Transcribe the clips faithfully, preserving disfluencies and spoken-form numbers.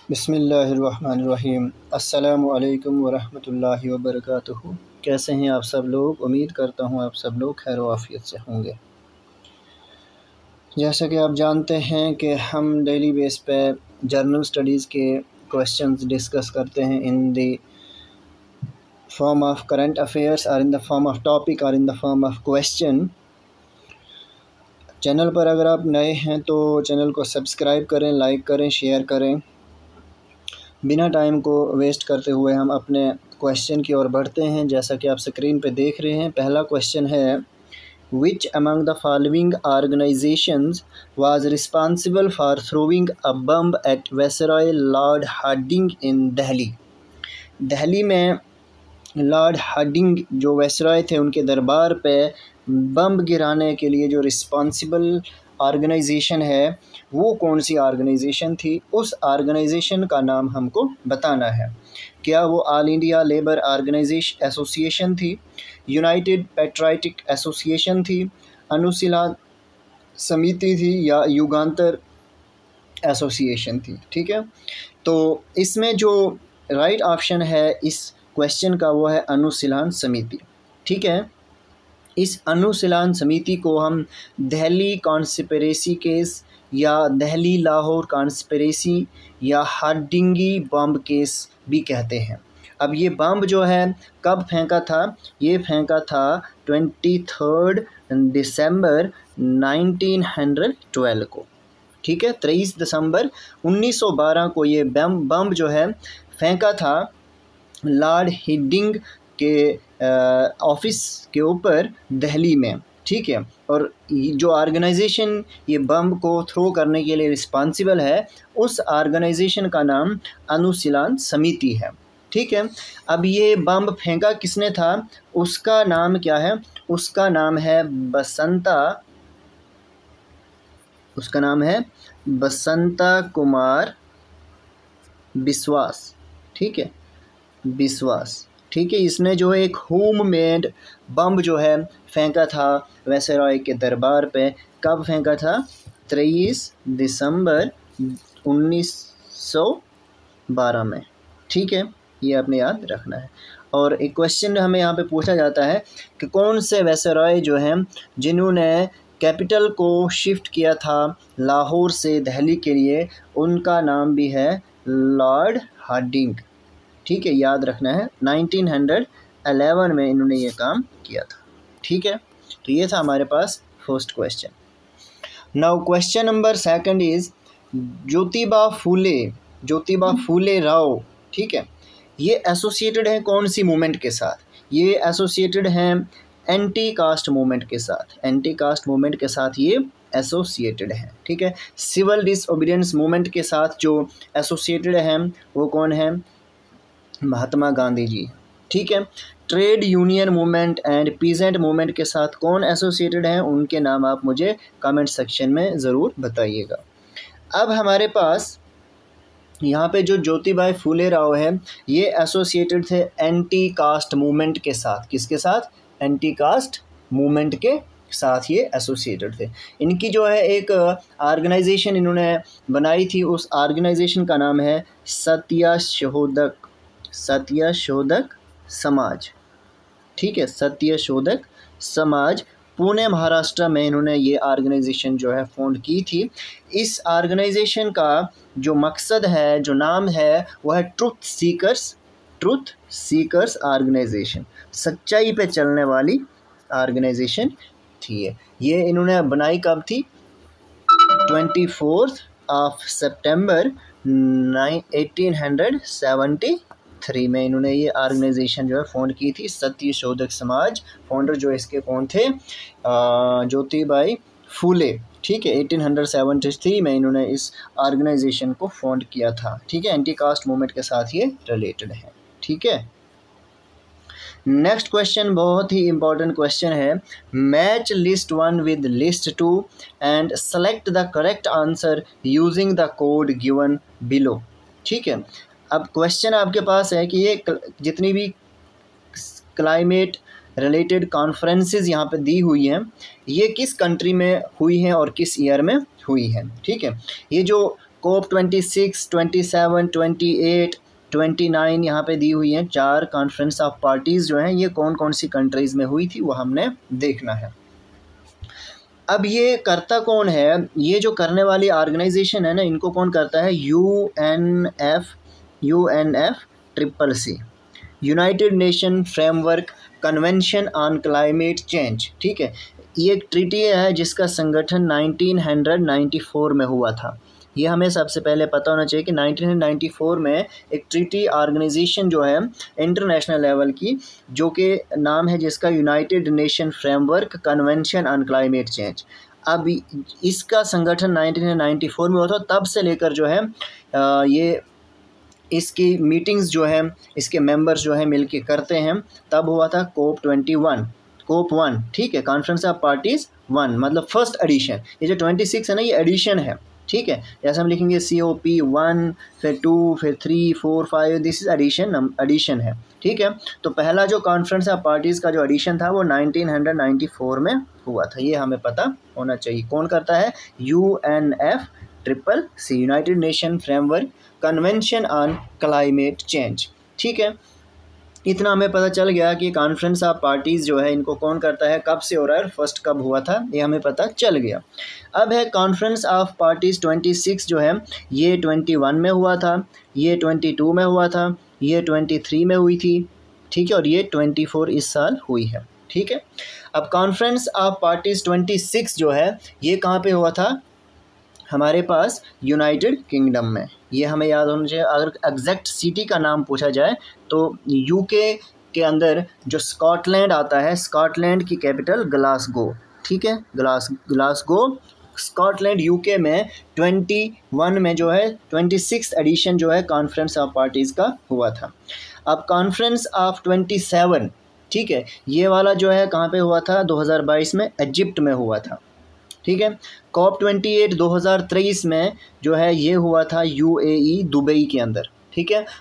बिस्मिल्लाहिर्रहमानिर्रहीम। अस्सलामु अलैकुम वरहमतुल्लाहि वबरकातुहू। कैसे हैं आप सब लोग? उम्मीद करता हूँ आप सब लोग खैर आफियत से होंगे। जैसा कि आप जानते हैं कि हम डेली बेस पे जर्नल स्टडीज़ के क्वेश्चंस डिस्कस करते हैं in the form of current affairs और in the form of topic और in the form of question. Channel पर अगर आप नए हैं तो चैनल को सब्सक्राइब करें, लाइक करें, शेयर करें। बिना टाइम को वेस्ट करते हुए हम अपने क्वेश्चन की ओर बढ़ते हैं। जैसा कि आप स्क्रीन पे देख रहे हैं, पहला क्वेश्चन है, which among the following organisations was responsible for throwing a bomb at viceroy lord Hardinge in Delhi. Delhi में लॉर्ड हार्डिंग जो वायसरॉय थे, उनके दरबार पे बम गिराने के लिए जो रिस्पॉन्सिबल ऑर्गेनाइजेशन है वो कौन सी ऑर्गेनाइजेशन थी? उस ऑर्गेनाइजेशन का नाम हमको बताना है। क्या वो all India labour organisation association थी, यूनाइटेड पेट्रियाटिक एसोसिएशन थी, अनुशीलन समिति थी, या युगांतर एसोसिएशन थी? ठीक है, तो इसमें जो राइट ऑप्शन है इस क्वेश्चन का वो है अनुशीलन समिति। ठीक है, इस अनुशीलन समिति को हम दिल्ली कॉन्स्पिरेसी केस या दिल्ली लाहौर कॉन्स्पिरेसी या हार्डिंगी बम केस भी कहते हैं। अब ये बम जो है कब फेंका था? ये फेंका था ट्वेंटी थर्ड दिसंबर नाइनटीन हंड्रेड ट्वेल्व को। ठीक है, तेईस दिसंबर उन्नीस सौ बारह को ये बम बम जो है फेंका था लॉर्ड हार्डिंग के ऑफिस के ऊपर दिल्ली में। ठीक है, और जो ऑर्गेनाइजेशन ये बम को थ्रो करने के लिए रिस्पॉन्सिबल है, उस ऑर्गेनाइजेशन का नाम अनुशीलन समिति है। ठीक है, अब ये बम फेंका किसने था? उसका नाम क्या है? उसका नाम है बसंता उसका नाम है बसंता कुमार बिस्वास। ठीक है, बिस्वास। ठीक है, इसने जो है एक होम मेड बम जो है फेंका था वायसरॉय के दरबार पे। कब फेंका था? तेईस दिसंबर उन्नीस सौ बारह में। ठीक है, ये आपने याद रखना है। और एक क्वेश्चन हमें यहाँ पे पूछा जाता है कि कौन से वायसरॉय जो हैं जिन्होंने कैपिटल को शिफ्ट किया था लाहौर से दिल्ली के लिए, उनका नाम भी है लॉर्ड हार्डिंग। ठीक है, याद रखना है, नाइनटीन हंड्रेड इलेवन में इन्होंने ये काम किया था। ठीक है, तो ये था हमारे पास first question. Now question number second is Jyotiba Phule Jyotiba Phule Rao. ठीक है, ये एसोसिएटेड है कौन सी मूवमेंट के साथ? ये एसोसिएटेड हैं एंटी कास्ट मूवमेंट के साथ। एंटी कास्ट मूवमेंट के साथ ये एसोसिएटेड हैं। ठीक है, सिविल डिसओबीडियंस मूवमेंट के साथ जो एसोसिएटेड हैं वो कौन है? महात्मा गांधी जी। ठीक है, trade union movement and peasant movement के साथ कौन एसोसिएटेड हैं? उनके नाम आप मुझे कमेंट सेक्शन में ज़रूर बताइएगा। अब हमारे पास यहाँ पे जो ज्योतिबा फूले राव है, ये एसोसिएटेड थे एंटी कास्ट मूवमेंट के साथ। किसके साथ? एंटी कास्ट मूवमेंट के साथ ये एसोसिएटेड थे। इनकी जो है एक ऑर्गेनाइजेशन इन्होंने बनाई थी, उस ऑर्गेनाइजेशन का नाम है सत्यशोधक सत्यशोधक समाज। ठीक है, सत्यशोधक समाज, पुणे महाराष्ट्र में इन्होंने ये ऑर्गेनाइजेशन जो है फाउंड की थी। इस ऑर्गेनाइजेशन का जो मकसद है, जो नाम है, वो है truth seekers truth seekers organisation. सच्चाई पे चलने वाली ऑर्गेनाइजेशन थी ये। ये इन्होंने बनाई कब थी? ट्वेंटी फोर्थ ऑफ सितंबर एटीन हंड्रेड सेवेंटी थ्री में इन्होंने ये ऑर्गेनाइजेशन जो है फाउंड की थी, सत्यशोधक समाज। फाउंडर जो इसके कौन थे? ज्योतिबा फूले। ठीक है, एटीन सेवेंटी थ्री में इन्होंने इस ऑर्गेनाइजेशन को फाउंड किया था। ठीक है, एंटी कास्ट मूवमेंट के साथ ये रिलेटेड है। ठीक है, नेक्स्ट क्वेश्चन बहुत ही इंपॉर्टेंट क्वेश्चन है। Match list one with list two and select the correct answer using the code given below. ठीक है, अब क्वेश्चन आपके पास है कि ये जितनी भी क्लाइमेट रिलेटेड कॉन्फ्रेंसेस यहाँ पे दी हुई हैं, ये किस कंट्री में हुई हैं और किस ईयर में हुई हैं। ठीक है, ये जो COP twenty six, twenty seven, twenty eight, twenty nine यहाँ पे दी हुई हैं। चार कॉन्फ्रेंस ऑफ पार्टीज़ जो हैं ये कौन कौन सी कंट्रीज़ में हुई थी वो हमने देखना है। अब ये करता कौन है, ये जो करने वाली ऑर्गेनाइजेशन है ना, इनको कौन करता है, U N F U N F triple C, united nation framework convention on climate change. ठीक है, ये एक ट्रीटी है जिसका संगठन नाइनटीन नाइंटी फोर में हुआ था। ये हमें सबसे पहले पता होना चाहिए कि नाइनटीन नाइंटी फोर में एक ट्रीटी ऑर्गेनाइजेशन जो है इंटरनेशनल लेवल की, जो कि नाम है जिसका united nation framework convention on climate change. अब इसका संगठन नाइनटीन नाइंटी फोर में हुआ था, तब से लेकर जो है आ, ये इसकी मीटिंग्स जो है इसके मेंबर्स जो है मिलके करते हैं। तब हुआ था COP twenty one, COP one, ठीक है, कॉन्फ्रेंस ऑफ पार्टीज़ वन, मतलब फर्स्ट एडिशन। ये जो ट्वेंटी सिक्स है ना, ये एडिशन है। ठीक है, जैसे हम लिखेंगे सी ओ पी वन, फिर टू, फिर three, four, five, this is edition, edition है। ठीक है, तो पहला जो कॉन्फ्रेंस ऑफ पार्टीज़ का जो एडिशन था वो नाइनटीन नाइंटी फोर में हुआ था। ये हमें पता होना चाहिए। कौन करता है, U N F triple C, united nation framework convention on climate change. ठीक है, इतना हमें पता चल गया कि कॉन्फ्रेंस ऑफ पार्टीज़ जो है इनको कौन करता है, कब से हो रहा है, फर्स्ट कब हुआ था, ये हमें पता चल गया। अब है conference of parties twenty six जो है ये ट्वेंटी वन में हुआ था, ये ट्वेंटी टू में हुआ था, ये ट्वेंटी थ्री में हुई थी। ठीक है, और ये ट्वेंटी फोर इस साल हुई है। ठीक है, अब conference of parties twenty six जो है ये कहाँ पे हुआ था, हमारे पास यूनाइटेड किंगडम में। ये हमें याद होना चाहिए। अगर एग्जैक्ट सिटी का नाम पूछा जाए तो यूके के अंदर जो स्कॉटलैंड आता है, स्कॉटलैंड की कैपिटल ग्लासगो। ठीक है, ग्लास ग्लासगो स्कॉटलैंड यूके में ट्वेंटी वन में जो है ट्वेंटी सिक्स एडिशन जो है कॉन्फ्रेंस ऑफ पार्टीज़ का हुआ था। अब कॉन्फ्रेंस ऑफ ट्वेंटी सेवन, ठीक है, ये वाला जो है कहाँ पे हुआ था, दो हज़ार बाईस में इजिप्ट में हुआ था। ठीक है, कॉप ट्वेंटी एट दो हज़ार तेईस में जो है ये हुआ था यूएई दुबई के अंदर। ठीक है,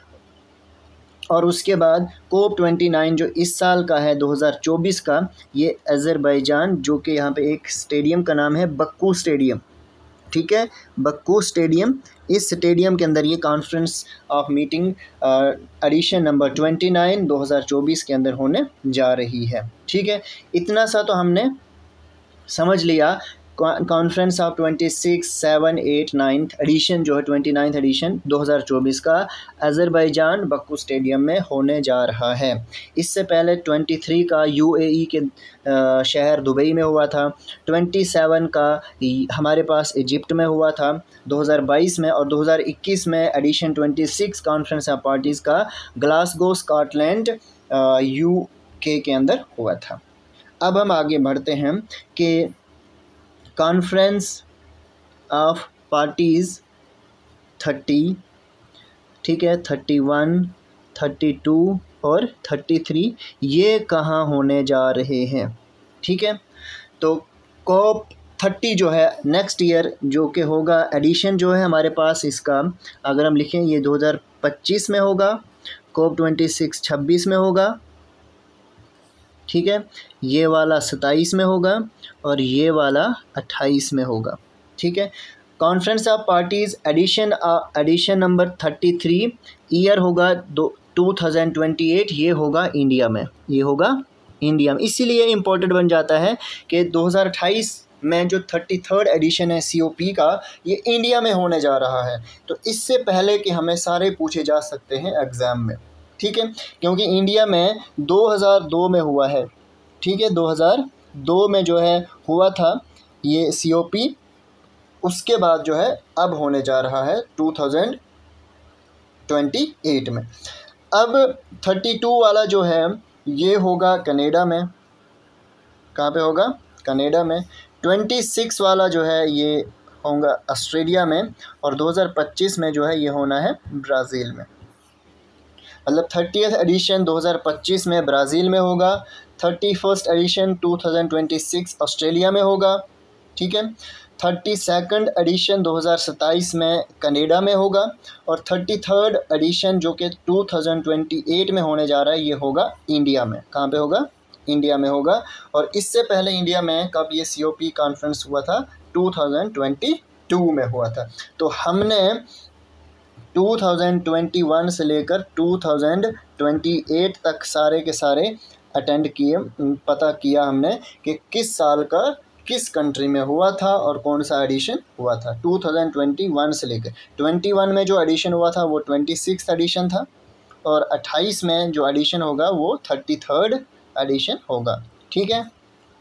और उसके बाद कोप ट्वेंटी नाइन जो इस साल का है दो हज़ार चौबीस का, ये अज़रबैजान, जो कि यहाँ पे एक स्टेडियम का नाम है बक्कू स्टेडियम। ठीक है, बक्कू स्टेडियम, इस स्टेडियम के अंदर ये conference of meeting edition number twenty nine दो हज़ार चौबीस के अंदर होने जा रही है। ठीक है, इतना सा तो हमने समझ लिया। Conference of twenty six, seven, eight, ninth edition जो है ट्वेंटी नाइन्थ एडिशन दो हज़ार चौबीस का अज़रबैजान बक्कू स्टेडियम में होने जा रहा है। इससे पहले ट्वेंटी थ्री का यूएई के शहर दुबई में हुआ था, ट्वेंटी सेवन का हमारे पास इजिप्ट में हुआ था दो हज़ार बाईस में, और दो हज़ार इक्कीस में edition twenty six conference of parties का ग्लासगो स्कॉटलैंड यूके के अंदर हुआ था। अब हम आगे बढ़ते हैं कि कॉन्फ्रेंस ऑफ पार्टीज़ थर्टी, ठीक है, थर्टी वन, थर्टी टू और थर्टी थ्री ये कहाँ होने जा रहे हैं। ठीक है, तो कॉप थर्टी जो है नेक्स्ट ईयर जो कि होगा, एडिशन जो है हमारे पास इसका अगर हम लिखें ये दो हज़ार पच्चीस में होगा, कॉप ट्वेंटी सिक्स छब्बीस में होगा। ठीक है, ये वाला सत्ताईस में होगा और ये वाला अट्ठाईस में होगा। ठीक है, conference of parties edition edition number thirty three year होगा दो टू थाउजेंड ट्वेंटी एट, ये होगा इंडिया में, ये होगा इंडिया में। इसीलिए इम्पोर्टेंट बन जाता है कि दो हज़ार अट्ठाईस में जो थर्टी थर्ड एडिशन है सी ओ पी का, ये इंडिया में होने जा रहा है। तो इससे पहले कि हमें सारे पूछे जा सकते हैं एग्ज़ाम में। ठीक है, क्योंकि इंडिया में दो हज़ार दो में हुआ है। ठीक है, दो हज़ार दो में जो है हुआ था ये सी ओ पी, उसके बाद जो है अब होने जा रहा है टू थाउजेंड ट्वेंटी एट में। अब थर्टी टू वाला जो है ये होगा कनाडा में, कहाँ पे होगा, कनाडा में। ट्वेंटी सिक्स वाला जो है ये होगा ऑस्ट्रेलिया में, और दो हज़ार पच्चीस में जो है ये होना है ब्राज़ील में। मतलब थर्टियथ एडिशन दो हज़ार पच्चीस में ब्राज़ील में होगा, thirty first edition two thousand twenty six Australia में होगा। ठीक है, थर्टी सेकंड एडिशन दो हज़ार सत्ताईस में कनाडा में होगा, और थर्टी थर्ड एडिशन जो कि टू थाउजेंड ट्वेंटी एट में होने जा रहा है ये होगा इंडिया में। कहाँ पे होगा, इंडिया में होगा। और इससे पहले इंडिया में कब ये सी ओ पी कॉन्फ्रेंस हुआ था, टू थाउजेंड ट्वेंटी टू में हुआ था। तो हमने टू थाउजेंड ट्वेंटी वन से लेकर टू थाउजेंड ट्वेंटी एट तक सारे के सारे अटेंड किए, पता किया हमने कि किस साल का किस कंट्री में हुआ था और कौन सा एडिशन हुआ था। टू थाउजेंड ट्वेंटी वन से लेकर ट्वेंटी वन में जो एडिशन हुआ था वो ट्वेंटी सिक्स एडिशन था, और अट्ठाईस में जो एडिशन होगा वो थर्टी थर्ड एडिशन होगा। ठीक है,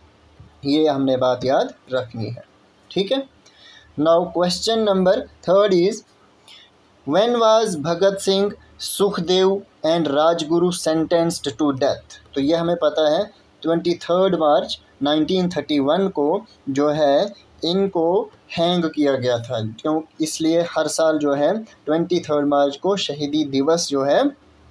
ये हमने बात याद रखनी है। ठीक है, now question number third is when was Bhagat Singh, Sukhdev and Rajguru sentenced to death. तो ये हमें पता है twenty third March nineteen thirty one को जो है इनको हैंग किया गया था। क्यों? इसलिए हर साल जो है ट्वेंटी थर्ड मार्च को शहीदी दिवस जो है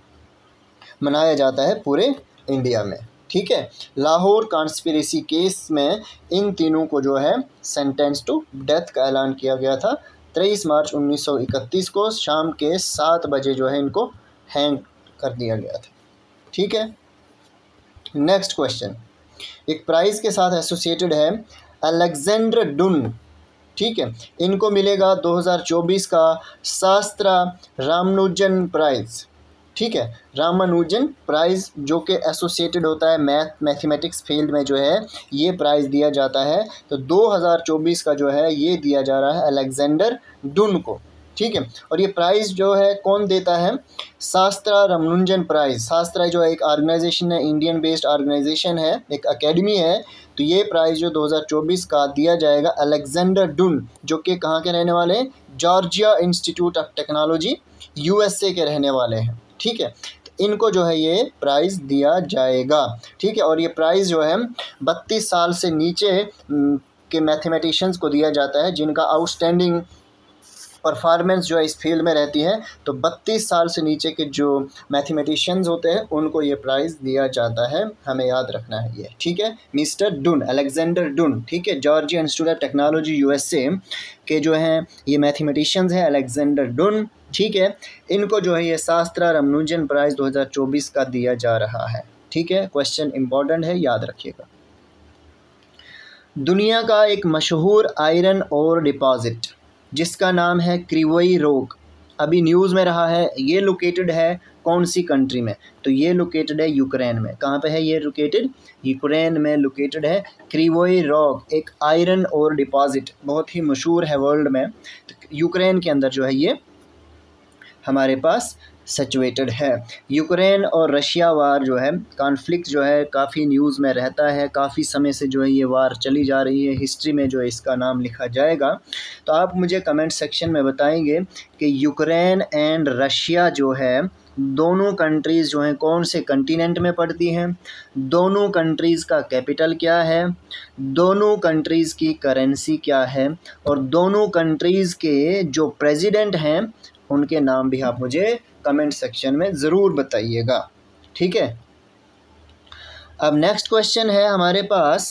मनाया जाता है पूरे इंडिया में। ठीक है, लाहौर कॉन्स्पिरेसी केस में इन तीनों को जो है सेंटेंस टू डेथ का ऐलान किया गया था तेईस मार्च उन्नीस सौ इकतीस को शाम के सात बजे जो है इनको हैंग कर दिया गया था। ठीक है, नेक्स्ट क्वेश्चन एक प्राइज़ के साथ एसोसिएटेड है, अलेक्जेंडर डुन। ठीक है, इनको मिलेगा दो हज़ार चौबीस का शास्त्रा रामानुजन प्राइज़। ठीक है, रामानुजन प्राइज़ जो कि एसोसिएटेड होता है मैथ मैथमेटिक्स फील्ड में जो है ये प्राइज़ दिया जाता है। तो दो हज़ार चौबीस का जो है ये दिया जा रहा है अलेक्जेंडर डुन को। ठीक है, और ये प्राइज़ जो है कौन देता है? शास्त्रा रामानुजन प्राइज़। शास्त्रा जो है एक ऑर्गेनाइजेशन है, इंडियन बेस्ड ऑर्गेनाइजेशन है, एक एकेडमी है। तो ये प्राइज़ जो दो हज़ार चौबीस का दिया जाएगा अलेक्जेंडर डुन, जो कि कहाँ के रहने वाले हैं? Georgia institute of technology USA के रहने वाले हैं। ठीक है, तो इनको जो है ये प्राइज़ दिया जाएगा। ठीक है, और ये प्राइज़ जो है बत्तीस साल से नीचे के मैथमेटिशियंस को दिया जाता है जिनका आउटस्टैंडिंग परफॉर्मेंस जो है इस फील्ड में रहती है। तो बत्तीस साल से नीचे के जो मैथमेटिशियंस होते हैं उनको ये प्राइज़ दिया जाता है, हमें याद रखना है ये। ठीक है, मिस्टर डुन, अलेक्जेंडर डुन। ठीक है, Georgia institute of technology USA के जो हैं ये मैथमेटिशियंस हैं अलेक्जेंडर डुन। ठीक है, इनको जो है ये शास्त्रा रामानुजन प्राइज़ दो हज़ार चौबीस का दिया जा रहा है। ठीक है, क्वेश्चन इंपॉर्टेंट है, याद रखिएगा। दुनिया का एक मशहूर आयरन ओर डिपॉजिट जिसका नाम है क्रिवोई रोग, अभी न्यूज़ में रहा है, ये लोकेटेड है कौन सी कंट्री में? तो ये लोकेटेड है यूक्रेन में। कहाँ पे है ये लोकेटेड? यूक्रेन में लोकेटेड है क्रिवोई रोग, एक आयरन ओर डिपॉजिट, बहुत ही मशहूर है वर्ल्ड में। तो यूक्रेन के अंदर जो है ये हमारे पास सिचुएटेड है। यूक्रेन और रशिया वार जो है कॉन्फ्लिक्ट जो है काफ़ी न्यूज़ में रहता है, काफ़ी समय से जो है ये वार चली जा रही है, हिस्ट्री में जो है इसका नाम लिखा जाएगा। तो आप मुझे कमेंट सेक्शन में बताएंगे कि यूक्रेन एंड रशिया जो है दोनों कंट्रीज़ जो हैं कौन से कंटिनेंट में पड़ती हैं, दोनों कंट्रीज़ का कैपिटल क्या है, दोनों कंट्रीज़ की करेंसी क्या है, और दोनों कंट्रीज़ के जो प्रेसिडेंट हैं उनके नाम भी आप मुझे कमेंट सेक्शन में ज़रूर बताइएगा। ठीक है, अब नेक्स्ट क्वेश्चन है हमारे पास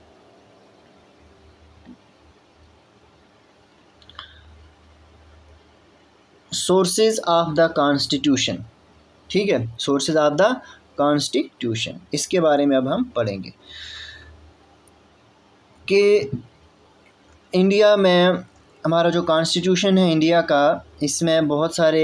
सोर्सेज ऑफ द कॉन्स्टिट्यूशन। ठीक है, सोर्सेज ऑफ द कॉन्स्टिट्यूशन, इसके बारे में अब हम पढ़ेंगे कि इंडिया में हमारा जो कॉन्स्टिट्यूशन है इंडिया का, इसमें बहुत सारे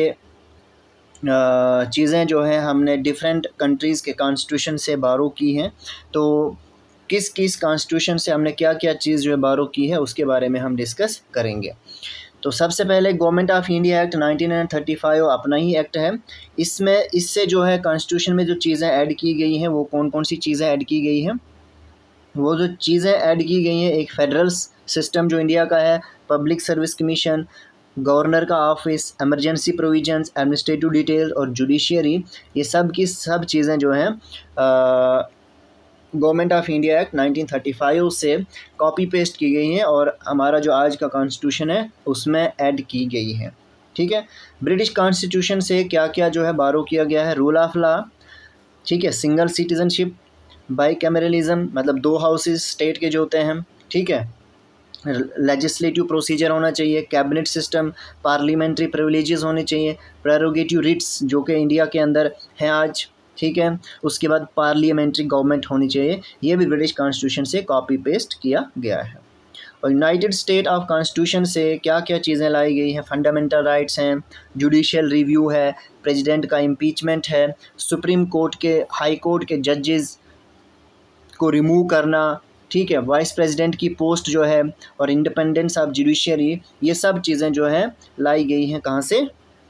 चीज़ें जो हैं हमने डिफरेंट कंट्रीज़ के कॉन्स्टिट्यूशन से बारो की हैं। तो किस किस कॉन्स्टिट्यूशन से हमने क्या क्या चीज़ जो है बारो की है उसके बारे में हम डिस्कस करेंगे। तो सबसे पहले government of India act nineteen thirty five अपना ही एक्ट है। इसमें इससे जो है कॉन्स्टिट्यूशन में जो चीज़ें ऐड की गई हैं वो कौन कौन सी चीज़ें ऐड की गई हैं? वो जो चीज़ें ऐड की गई हैं, एक फेडरल सिस्टम जो इंडिया का है, पब्लिक सर्विस कमीशन, गवर्नर का office, emergency provisions, administrative detail और जुडिशियरी, ये सब की सब चीज़ें जो हैं government of India act nineteen thirty five से कॉपी पेस्ट की गई हैं और हमारा जो आज का कॉन्स्टिट्यूशन है उसमें ऐड की गई है। ठीक है, ब्रिटिश कॉन्स्टिट्यूशन से क्या क्या जो है बारो किया गया है? रूल ऑफ लॉ, ठीक है, सिंगल सिटीजनशिप, बाईकैमरलिज्म मतलब दो हाउसेस स्टेट के जो होते हैं, ठीक है, लेजिस्लेटिव प्रोसीजर होना चाहिए, कैबिनेट सिस्टम, पार्लियामेंट्री प्रिविलेजेस होने चाहिए, प्रेरोगेटिव रिट्स जो कि इंडिया के अंदर हैं आज, ठीक है, उसके बाद पार्लियामेंट्री गवर्नमेंट होनी चाहिए। ये भी ब्रिटिश कॉन्स्टिट्यूशन से कॉपी पेस्ट किया गया है। और यूनाइटेड स्टेट ऑफ कॉन्स्टिट्यूशन से क्या क्या चीज़ें लाई गई हैं, फंडामेंटल राइट्स हैं, जुडिशियल रिव्यू है, प्रेसिडेंट का इम्पीचमेंट है, सुप्रीम कोर्ट के हाई कोर्ट के जजेस को रिमूव करना, ठीक है, वाइस प्रेसिडेंट की पोस्ट जो है और इंडिपेंडेंस ऑफ जुडिशरी, ये सब चीज़ें जो हैं लाई गई हैं कहाँ से,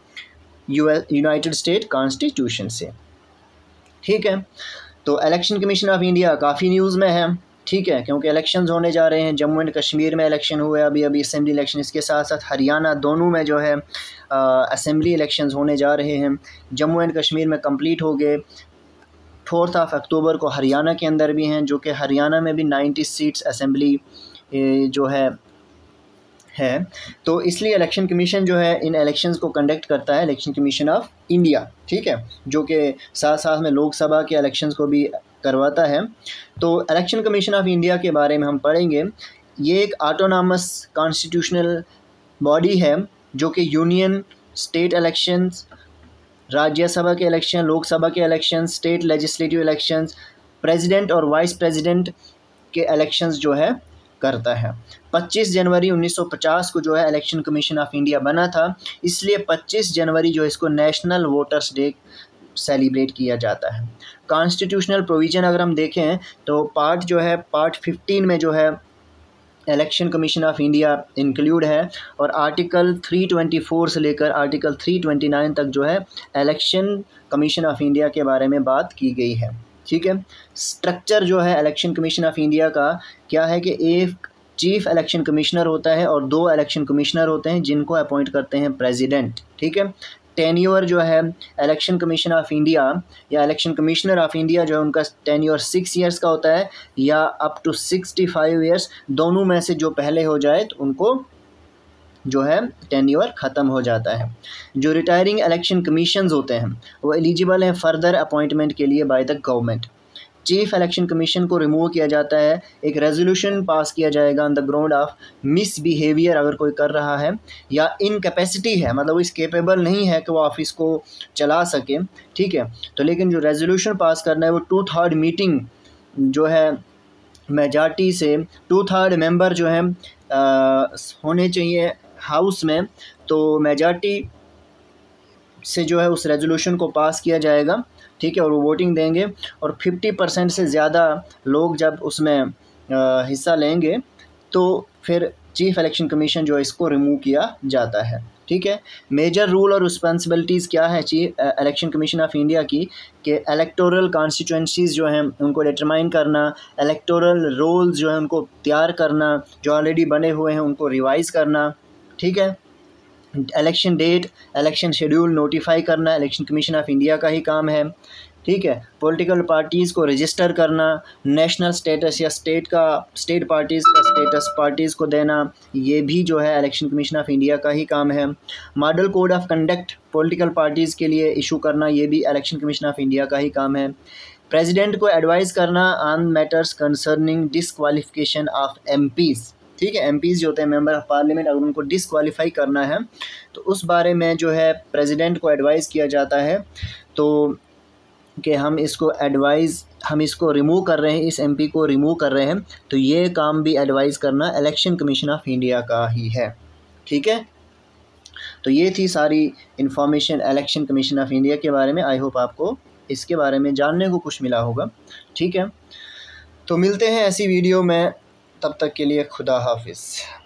यूनाइटेड स्टेट कॉन्स्टिट्यूशन से, ठीक है। तो इलेक्शन कमीशन ऑफ इंडिया काफ़ी न्यूज़ में है, ठीक है, क्योंकि इलेक्शंस होने जा रहे हैं। जम्मू एंड कश्मीर में इलेक्शन हुए अभी अभी असेंबली इलेक्शन, इसके साथ साथ हरियाणा, दोनों में जो है असेंबली इलेक्शंस होने जा रहे हैं। जम्मू एंड कश्मीर में कंप्लीट हो गए, फोर्थ ऑफ अक्टूबर को हरियाणा के अंदर भी हैं, जो कि हरियाणा में भी नाइन्टी सीट्स असेंबली जो है है तो इसलिए इलेक्शन कमीशन जो है इन इलेक्शंस को कंडक्ट करता है, इलेक्शन कमीशन ऑफ इंडिया, ठीक है, जो कि साथ साथ में लोकसभा के इलेक्शंस को भी करवाता है। तो इलेक्शन कमीशन ऑफ इंडिया के बारे में हम पढ़ेंगे। ये एक ऑटोनॉमस कॉन्स्टिट्यूशनल बॉडी है जो कि यूनियन, स्टेट इलेक्शंस, राज्यसभा के इलेक्शन, लोकसभा के election, state legislative elections, president और वाइस प्रेसिडेंट के इलेक्शंस जो है करता है। पच्चीस जनवरी उन्नीस सौ पचास को जो है इलेक्शन कमीशन ऑफ इंडिया बना था, इसलिए पच्चीस जनवरी जो है इसको नेशनल वोटर्स डे सेलिब्रेट किया जाता है। कॉन्स्टिट्यूशनल प्रोविज़न अगर हम देखें तो पार्ट जो है पार्ट फिफ्टीन में जो है election commission of India include है, और आर्टिकल थ्री ट्वेंटी फोर से लेकर आर्टिकल थ्री ट्वेंटी नाइन तक जो है इलेक्शन कमीशन ऑफ इंडिया के बारे में बात की गई है, ठीक है। स्ट्रक्चर जो है इलेक्शन कमीशन ऑफ इंडिया का क्या है कि एक चीफ इलेक्शन कमिश्नर होता है और दो इलेक्शन कमिश्नर होते हैं जिनको अपॉइंट करते हैं प्रेसिडेंट, ठीक है। टेन्योर जो है इलेक्शन कमीशन ऑफ इंडिया या इलेक्शन कमिश्नर ऑफ इंडिया जो है उनका टेन्योर सिक्स इयर्स का होता है या up to sixty five years, दोनों में से जो पहले हो जाए तो उनको जो है टेन्योर ख़त्म हो जाता है। जो रिटायरिंग इलेक्शन कमीशंस होते हैं वो एलिजिबल हैं फर्दर अपॉइंटमेंट के लिए by the government. Chief election commission को रिमूव किया जाता है, एक रेजोल्यूशन पास किया जाएगा on the ground of misbehaviour, अगर कोई कर रहा है या इनकैपेसिटी है, मतलब वो इस केपेबल नहीं है कि वो ऑफिस को चला सके, ठीक है। तो लेकिन जो रेजोल्यूशन पास करना है वो टू थर्ड मीटिंग जो है मेजॉरिटी से, टू थर्ड मेंबर जो है आ, होने चाहिए हाउस में, तो मेजॉरिटी से जो है उस रेजोल्यूशन को पास किया जाएगा, ठीक है, और वो वोटिंग देंगे और फिफ्टी परसेंट से ज़्यादा लोग जब उसमें हिस्सा लेंगे तो फिर चीफ इलेक्शन कमीशन जो है इसको रिमूव किया जाता है, ठीक है। मेजर रूल और रिस्पॉन्सिबिलिटीज़ क्या है chief election commission of India की कि इलेक्टोरल कॉन्स्टिट्यूंसीज़ जो हैं उनको डिटरमाइन करना, इलेक्टोरल रोल्स जो हैं उनको तैयार करना, जो ऑलरेडी बने हुए हैं उनको रिवाइज़ करना, ठीक है। Election date, election schedule notify करना इलेक्शन कमीशन ऑफ इंडिया का ही काम है, ठीक है। पॉलिटिकल पार्टीज़ को रजिस्टर करना, नेशनल स्टेटस या स्टेट का स्टेट पार्टीज़ का स्टेटस पार्टीज़ को देना, ये भी जो है इलेक्शन कमीशन ऑफ इंडिया का ही काम है। Model code of conduct political parties के लिए इशू करना, ये भी इलेक्शन कमीशन ऑफ इंडिया का ही काम है। प्रेसिडेंट को एडवाइज़ करना on matters concerning disqualification of MPs, ठीक है, एमपीज़ जो होते हैं मेंबर ऑफ पार्लियामेंट, अगर उनको डिसक्वालीफाई करना है तो उस बारे में जो है प्रेसिडेंट को एडवाइज़ किया जाता है, तो कि हम इसको एडवाइज़ हम इसको रिमूव कर रहे हैं, इस एमपी को रिमूव कर रहे हैं, तो ये काम भी एडवाइज़ करना इलेक्शन कमीशन ऑफ इंडिया का ही है, ठीक है। तो ये थी सारी information election commission of India के बारे में। आई होप आपको इसके बारे में जानने को कुछ मिला होगा, ठीक है। तो मिलते हैं ऐसी वीडियो में, तब तक के लिए खुदा हाफिज़।